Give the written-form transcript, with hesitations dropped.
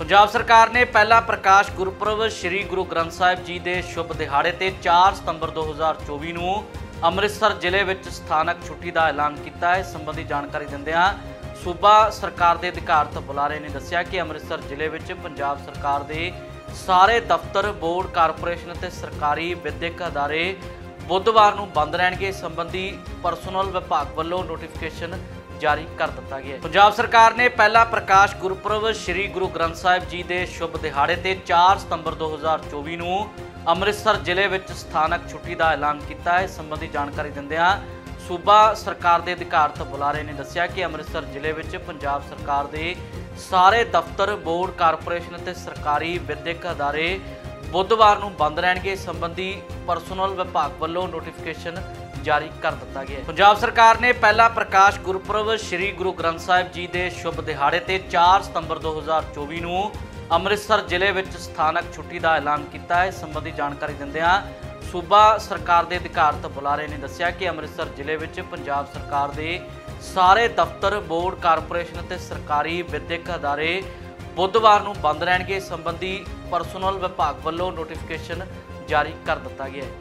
पंजाब सरकार ने पहला प्रकाश गुरपुरब श्री गुरु ग्रंथ साहिब जी के शुभ दिहाड़े ते 4 सितंबर 2024 ਨੂੰ ਅੰਮ੍ਰਿਤਸਰ ਜ਼ਿਲ੍ਹੇ ਵਿੱਚ ਸਥਾਨਕ ਛੁੱਟੀ ਦਾ ਐਲਾਨ ਕੀਤਾ ਹੈ। ਇਸ ਸੰਬੰਧੀ ਜਾਣਕਾਰੀ ਦਿੰਦਿਆਂ ਸੂਬਾ ਸਰਕਾਰ ਦੇ ਅਧਿਕਾਰਤ ਬੁਲਾਰੇ ਨੇ ਦੱਸਿਆ ਕਿ ਅੰਮ੍ਰਿਤਸਰ ਜ਼ਿਲ੍ਹੇ ਵਿੱਚ ਪੰਜਾਬ ਸਰਕਾਰ ਦੇ ਸਾਰੇ ਦਫ਼ਤਰ, ਬੋਰਡ, ਕਾਰਪੋਰੇਸ਼ਨ ਅਤੇ ਸਰਕਾਰੀ ਵਿਦਿਅਕ ਅਦਾਰੇ बुधवार ਨੂੰ ਬੰਦ ਰਹਿਣਗੇ। ਇਸ ਸੰਬੰਧੀ ਪਰਸਨਲ ਵਿਭਾਗ ਵੱਲੋਂ ਨੋਟੀਫਿਕੇਸ਼ਨ जारी कर दिता गया है। पंजाब सरकार ने पहला प्रकाश गुरपुरब श्री गुरु ग्रंथ साहिब जी के शुभ दिहाड़े ते 4 सितंबर 2024 ਨੂੰ ਅੰਮ੍ਰਿਤਸਰ ਜ਼ਿਲ੍ਹੇ ਵਿੱਚ ਸਥਾਨਕ ਛੁੱਟੀ ਦਾ ਐਲਾਨ ਕੀਤਾ ਹੈ। ਇਸ ਸੰਬੰਧੀ ਜਾਣਕਾਰੀ ਦਿੰਦਿਆਂ ਸੂਬਾ ਸਰਕਾਰ ਦੇ ਅਧਿਕਾਰਤ ਬੁਲਾਰੇ ਨੇ ਦੱਸਿਆ ਕਿ ਅੰਮ੍ਰਿਤਸਰ ਜ਼ਿਲ੍ਹੇ ਵਿੱਚ ਪੰਜਾਬ ਸਰਕਾਰ ਦੇ ਸਾਰੇ ਦਫ਼ਤਰ, ਬੋਰਡ, ਕਾਰਪੋਰੇਸ਼ਨ ਅਤੇ ਸਰਕਾਰੀ ਵਿਦਿਅਕ ਅਦਾਰੇ बुधवार ਨੂੰ ਬੰਦ ਰਹਿਣਗੇ। ਇਸ ਸੰਬੰਧੀ ਪਰਸਨਲ ਵਿਭਾਗ ਵੱਲੋਂ ਨੋਟੀਫਿਕੇਸ਼ਨ जारी कर दिता गया है। पंजाब सरकार ने पहला प्रकाश गुरपुरब श्री गुरु ग्रंथ साहिब जी के शुभ दिहाड़े ते 4 सितंबर 2024 ਨੂੰ ਅੰਮ੍ਰਿਤਸਰ ਜ਼ਿਲ੍ਹੇ ਵਿੱਚ ਸਥਾਨਕ ਛੁੱਟੀ ਦਾ ਐਲਾਨ ਕੀਤਾ ਹੈ। ਇਸ ਸੰਬੰਧੀ ਜਾਣਕਾਰੀ ਦਿੰਦਿਆਂ ਸੂਬਾ ਸਰਕਾਰ ਦੇ ਅਧਿਕਾਰਤ ਬੁਲਾਰੇ ਨੇ ਦੱਸਿਆ ਕਿ ਅੰਮ੍ਰਿਤਸਰ ਜ਼ਿਲ੍ਹੇ ਵਿੱਚ ਪੰਜਾਬ ਸਰਕਾਰ ਦੇ ਸਾਰੇ ਦਫ਼ਤਰ, ਬੋਰਡ, ਕਾਰਪੋਰੇਸ਼ਨ ਅਤੇ ਸਰਕਾਰੀ ਵਿਦਿਅਕ ਅਦਾਰੇ बुधवार ਨੂੰ ਬੰਦ ਰਹਿਣਗੇ। ਇਸ ਸੰਬੰਧੀ ਪਰਸਨਲ ਵਿਭਾਗ ਵੱਲੋਂ ਨੋਟੀਫਿਕੇਸ਼ਨ ਜਾਰੀ ਕਰ ਦਿੱਤਾ ਗਿਆ ਹੈ।